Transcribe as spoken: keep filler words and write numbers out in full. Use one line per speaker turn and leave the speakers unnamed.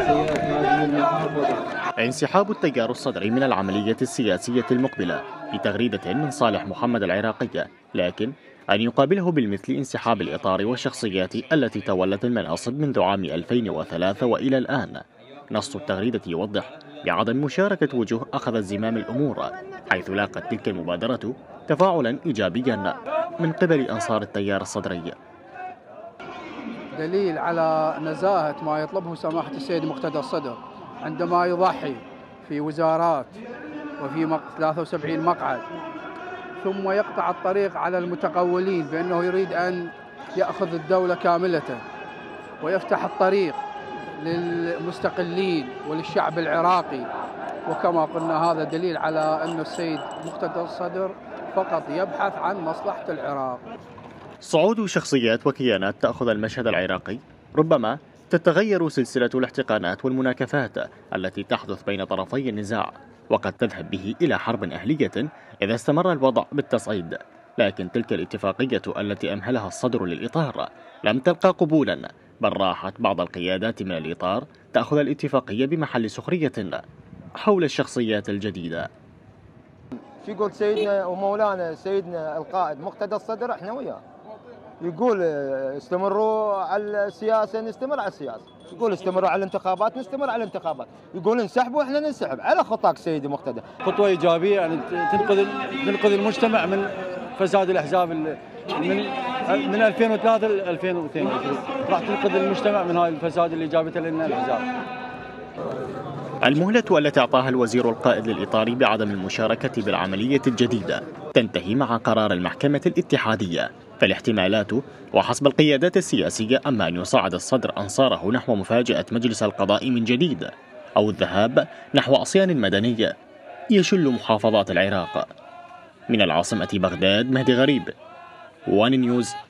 انسحاب التيار الصدري من العملية السياسية المقبلة بتغريدة من صالح محمد العراقي، لكن أن يقابله بالمثل انسحاب الإطار والشخصيات التي تولت المناصب منذ عام ألفين وثلاثة وإلى الآن. نص التغريدة يوضح بعدم مشاركة وجوه أخذت زمام الأمور، حيث لاقت تلك المبادرة تفاعلا إيجابيا من قبل أنصار التيار الصدري.
دليل على نزاهة ما يطلبه سماحة السيد مقتدى الصدر عندما يضحي في وزارات وفي ثلاثة وسبعين مقعد، ثم يقطع الطريق على المتقولين بأنه يريد أن يأخذ الدولة كاملة ويفتح الطريق للمستقلين وللشعب العراقي. وكما قلنا هذا دليل على أن السيد مقتدى الصدر فقط يبحث عن مصلحة العراق.
صعود شخصيات وكيانات تأخذ المشهد العراقي، ربما تتغير سلسلة الاحتقانات والمناكفات التي تحدث بين طرفي النزاع، وقد تذهب به إلى حرب أهلية إذا استمر الوضع بالتصعيد. لكن تلك الاتفاقية التي أمهلها الصدر للإطار لم تلقى قبولا، بل راحت بعض القيادات من الإطار تأخذ الاتفاقية بمحل سخرية حول الشخصيات الجديدة.
في يقول سيدنا ومولانا سيدنا القائد مقتدى الصدر احنا وياه، يقول استمروا على السياسة نستمر على السياسة، يقول استمروا على الانتخابات نستمر على الانتخابات، يقول انسحبوا احنا ننسحب على خطاك سيدي مقتدى.
خطوة إيجابية يعني تنقذ تنقذ المجتمع من فساد الأحزاب من من ألفين وثلاثة ل ألفين واثنين وعشرين، راح تنقذ المجتمع من هاي الفساد اللي جابته لنا الأحزاب.
المهلة التي أعطاها الوزير القائد للإطار بعدم المشاركة بالعملية الجديدة تنتهي مع قرار المحكمة الاتحادية، فالاحتمالات وحسب القيادات السياسية أما أن يصعد الصدر أنصاره نحو مفاجأة مجلس القضاء من جديد، أو الذهاب نحو عصيان مدني يشل محافظات العراق. من العاصمة بغداد، مهدي غريب، وان نيوز.